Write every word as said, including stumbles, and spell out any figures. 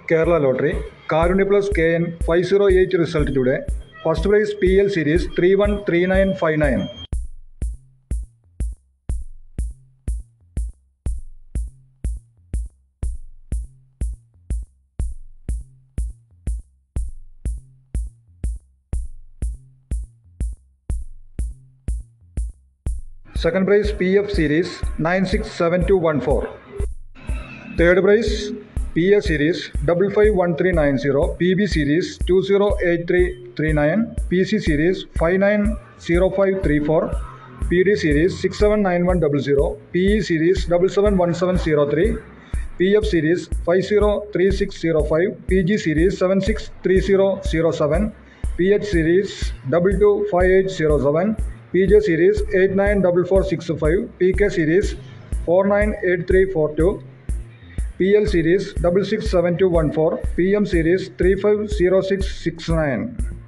Kerala Lottery, Karunya plus K N five oh eight result today. First prize P L series three one three nine five nine. Second prize P F series nine six seven two one four. Third prize P S series five five one three nine zero, P B series two zero eight three three nine, P C series five nine zero five three four, P D series six seven nine one zero zero, P E series seven seven one seven zero three, P F series five zero three six zero five, P G series seven six three zero zero seven, P H series two two five eight zero seven, P J series eight nine four four six five, P K series four nine eight three four two, P L series six six seven two one four, P M series three five zero six six nine.